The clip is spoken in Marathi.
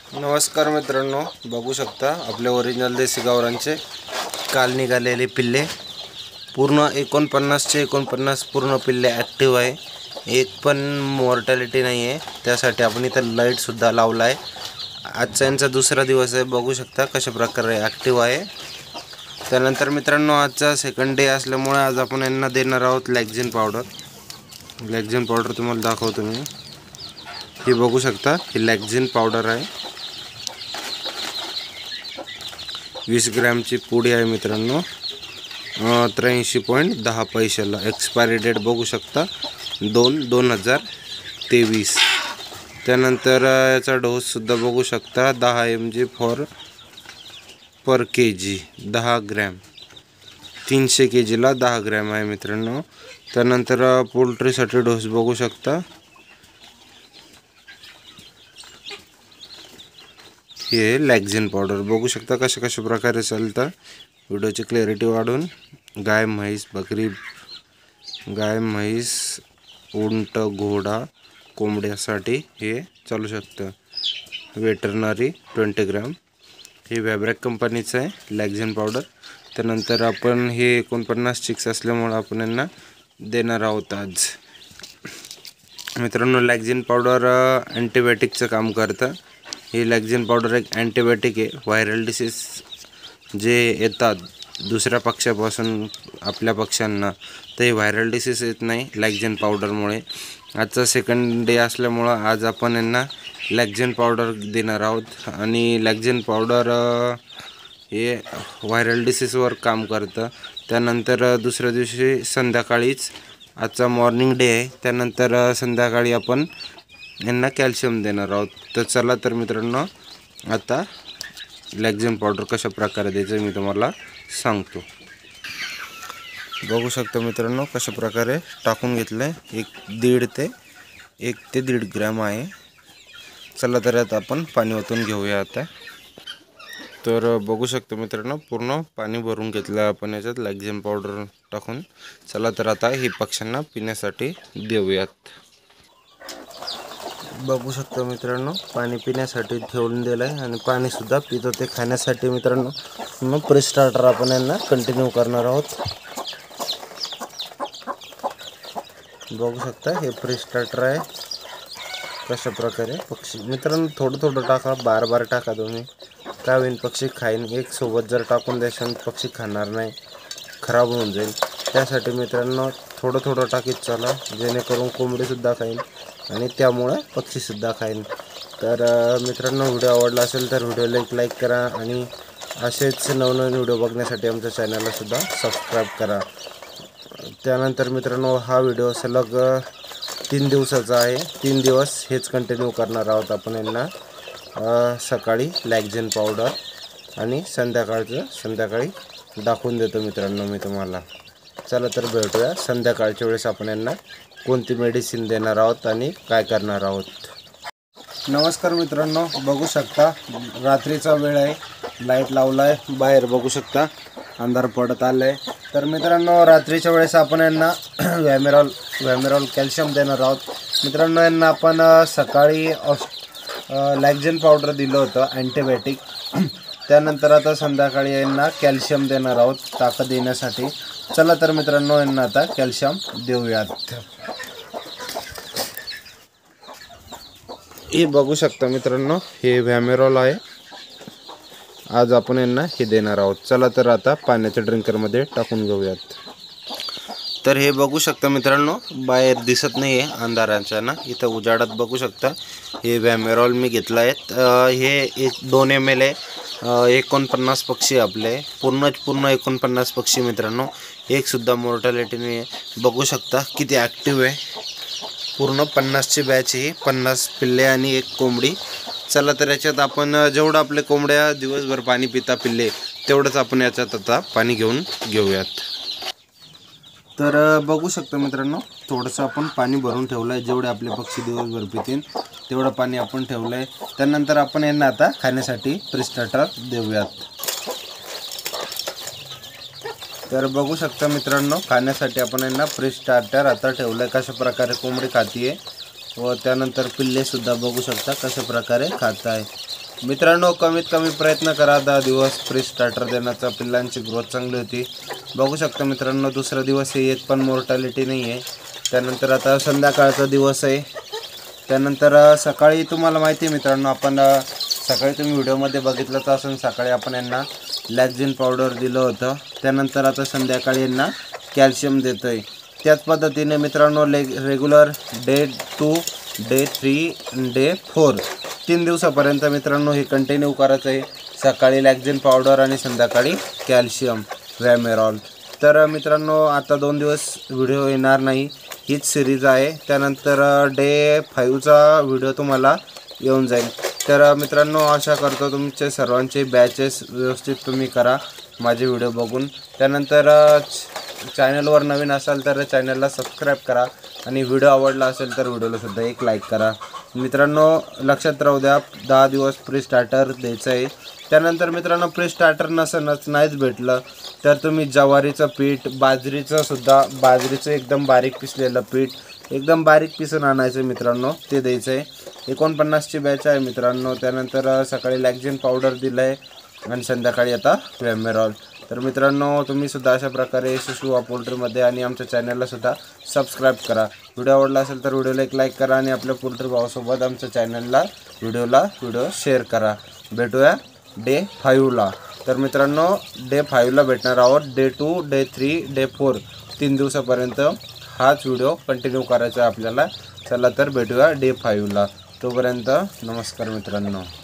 नमस्कार मित्रांनो, बघू शकता आपले ओरिजिनल देसी गावरांचे काल निघालेले पिल्ले पूर्ण 49चे 49 पूर्ण पिल्ले ॲक्टिव्ह आहे. एक पण मॉर्टॅलिटी नाही आहे. त्यासाठी आपण इथं लाईटसुद्धा लावला आहे. आजचा यांचा दुसरा दिवस आहे. बघू शकता कशा प्रकारे ॲक्टिव्ह आहे. त्यानंतर मित्रांनो आजचा सेकंड डे असल्यामुळे आज आपण यांना देणार आहोत लॅक्झिन पावडर. लॅक्झिन पावडर तुम्हाला दाखवतो मी. ही बघू शकता ही लॅक्झिन पावडर आहे. 20 ग्रॅमची पुडी आहे मित्रांनो. 83.10 पैशाला. एक्सपायरी डेट बघू शकता 2/2023. त्यानंतर याचा डोससुद्धा बघू शकता 10 mg पर kg 10 ग्रॅम. 300 kgला 10 ग्रॅम आहे मित्रांनो. त्यानंतर पोल्ट्रीसाठी डोस बघू शकता. हे लॅक्झिन पावडर बघू शकता कशा प्रकारे चालतं. व्हिडिओची क्लॅरिटी वाढून गाय म्हैस बकरी गाय म्हैस उंट घोडा कोंबड्यासाठी हे चालू शकतं. वेटरनरी 20 ग्रॅम. हे वॅब्रॅक कंपनीचं आहे लॅक्झिन पावडर. त्यानंतर आपण हे 49 चिक्स असल्यामुळे आपण यांना देणार आहोत आज. मित्रांनो लॅक्झिन पावडर अँटीबायोटिकचं काम करतं. ही लॅक्झिन पावडर एक अँटीबायोटिक आहे. व्हायरल डिसीज जे येतात दुसऱ्या पक्ष्यापासून आपल्या पक्ष्यांना, ते व्हायरल डिसीज येत नाही लॅक्झिन पावडरमुळे. आजचा सेकंड डे असल्यामुळं आज आपण यांना लॅक्झिन पावडर देणार आहोत. आणि लॅक्झिन पावडर हे व्हायरल डिसीजवर काम करतं. त्यानंतर दुसऱ्या दिवशी संध्याकाळीच, आजचा मॉर्निंग डे आहे, त्यानंतर संध्याकाळी आपण यांना कॅल्शियम देणार आहोत. तर चला तर मित्रांनो आता लॅक्झिन पावडर कशा प्रकारे द्यायचं मी तुम्हाला सांगतो. बघू शकता मित्रांनो कशा प्रकारे टाकून घेतलं आहे. 1 ते 1.5 ग्रॅम आहे. चला तर आता आपण पाणी ओतून घेऊया आता. तर बघू शकतो मित्रांनो पूर्ण पाणी भरून घेतलं आपण याच्यात लॅक्झिन पावडर टाकून. चला तर आता ही पक्ष्यांना पिण्यासाठी देऊयात. बघू शकतो मित्रांनो पाणी पिण्यासाठी ठेवून दिलं आहे आणि पाणीसुद्धा पित होते. खाण्यासाठी मित्रांनो मग प्री स्टार्टर आपण यांना कंटिन्यू करणार आहोत. बघू शकता हे प्री स्टार्टर आहे. कशा प्रकारे पक्षी मित्रांनो थोडं टाका, बार टाका तुम्ही. काय होईल पक्षी खाईन. एक सोबत जर टाकून द्याल पक्षी खाणार नाही, खराब होऊन जाईल. त्यासाठी मित्रांनो थोडं टाकीत चला, जेणेकरून कोंबडीसुद्धा खाईन आणि त्यामुळे पक्षीसुद्धा खाईन. तर मित्रांनो व्हिडिओ आवडला असेल तर व्हिडिओला एक लाईक करा आणि असेच नवनवीन व्हिडिओ बघण्यासाठी आमच्या चॅनललासुद्धा सबस्क्राईब करा. त्यानंतर मित्रांनो हा व्हिडिओ सलग 3 दिवसाचा आहे. 3 दिवस हेच कंटिन्यू करणार आहोत आपण यांना. सकाळी लॅक्झिन पावडर आणि संध्याकाळी दाखवून देतो मित्रांनो मी तुम्हाला. चला तर भेटूया संध्याकाळच्या वेळेस आपण यांना कोणती मेडिसिन देणार आहोत आणि काय करणार आहोत. नमस्कार मित्रांनो, बघू शकता रात्रीचा वेळ आहे. लाईट लावला आहे. बाहेर बघू शकता अंधार पडत आलं आहे. तर मित्रांनो रात्रीच्या वेळेस आपण यांना व्हॅमेरॉल कॅल्शियम देणार आहोत. मित्रांनो यांना आपण सकाळी लॅक्झिन पावडर दिलं होतं अँटीबायोटिक. त्यानंतर आता संध्याकाळी यांना कॅल्शियम देणार आहोत ताकद येण्यासाठी. चला तर मित्रांनो यांना आता कॅल्शियम देऊयात. हे बघू शकता मित्रांनो हे व्हॅमेरॉल आहे. आज आपण यांना हे देणार आहोत. चला तर आता पाण्याच्या ड्रिंकरमध्ये टाकून घेऊयात. तर हे बघू शकता मित्रांनो बाहेर दिसत नाही आहे अंधाराच्या ना, इथं उजाडात बघू शकता हे व्हॅमेरॉल मी घेतलं आहे. हे 2 ml आहे. 49 पक्षी आपले पूर्ण 49 पक्षी मित्रांनो. एकसुद्धा मॉर्टॅलिटी नाही आहे. बघू शकता किती ॲक्टिव्ह आहे. पूर्ण 50ची बॅच ही 50 पिल्ले आणि 1 कोंबडी. चला तर याच्यात आपण जेवढं आपले कोंबड्या दिवसभर पाणी पिता पिल्ले तेवढंच आपण याच्यात आता पाणी घेऊयात. तर बघू शकता मित्रांनो थोडंसं आपण पाणी भरून ठेवलं आहे. जेवढे आपले पक्षी दिवसभर पितील तेवढं पाणी आपण ठेवलं आहे. त्यानंतर आपण यांना आता खाण्यासाठी प्री स्टार्टर देऊयात. तर बघू शकता मित्रांनो खाण्यासाठी आपण यांना प्री स्टार्टर आता ठेवलं आहे. कशा प्रकारे कोंबडी खाती आहे व त्यानंतर पिल्लेसुद्धा बघू शकता कशा प्रकारे खात आहे. मित्रांनो कमीत कमी प्रयत्न करा 10 दिवस प्री स्टार्टर देण्याचा, पिल्लांची ग्रोथ चांगली होती। बघू शकता मित्रांनो दुसरा दिवस आहे, एक पण मोर्टॅलिटी नाही आहे। त्यानंतर आता संध्याकाळचा दिवस आहे। त्यानंतर सकाळी तुम्हाला माहिती आहे मित्रांनो, आपण सकाळी तुम्ही व्हिडिओमध्ये बघितलंच असेल, सकाळी आपण यांना लॅक्झिन पावडर दिलं होतं। त्यानंतर आता संध्याकाळी यांना कॅल्शियम देतो आहे। त्याच पद्धतीने मित्रांनो रेग्युलर डे 2, डे 3, डे 4 3 दिवसापर्यंत मित्रांनो हे कंटिन्यू करायचं आहे। सकाळी लॅक्झिन पावडर आणि संध्याकाळी कॅल्शियम व्हॅमेरॉल। तर मित्रांनो आता 2 दिवस व्हिडिओ येणार नाही, हीच सिरीज आहे। त्यानंतर डे 5चा व्हिडिओ तुम्हाला येऊन जाईल। तर मित्रांनो आशा करतो तुमचे सर्वांचे बॅचेस व्यवस्थित तुम्ही करा माझे व्हिडिओ बघून। त्यानंतर चॅनलवर नवीन असाल तर चॅनलला सबस्क्राईब करा आणि व्हिडिओ आवडला असेल तर व्हिडिओला सुद्धा एक लाईक करा। मित्रांनो लक्षात राहू द्या 10 दिवस प्री स्टार्टर द्यायचं आहे। त्यानंतर मित्रांनो प्री स्टार्टर नाहीच भेटलं तर तुम्ही ज्वारीचं पीठ, बाजरीचं एकदम बारीक पिसलेलं पीठ एकदम बारीक पिसून आणायचं मित्रांनो, ते द्यायचं आहे। 49ची बॅच आहे मित्रांनो। त्यानंतर सकाळी लॅक्झिन पावडर दिलं आहे आणि संध्याकाळी आता व्हॅमेरॉल। तर मित्रांनो तुम्ही सुद्धा अशा प्रकारे शिशुवा पोल्ट्रीमध्ये आणि आमच्या चॅनलला सुद्धा सबस्क्राईब करा। व्हिडिओ आवडला असेल तर व्हिडिओला एक लाईक करा आणि आपल्या पोल्ट्री भावासोबत आमच्या चॅनलला व्हिडिओ शेअर करा। भेटूया डे 5ला। तर मित्रांनो डे 5ला भेटणार आहोत। डे 2, डे 3, डे 4 3 दिवसापर्यंत हाच व्हिडिओ कंटिन्यू करायचा आहे आपल्याला। चला तर भेटूया डे 5ला। तोपर्यंत नमस्कार मित्रांनो।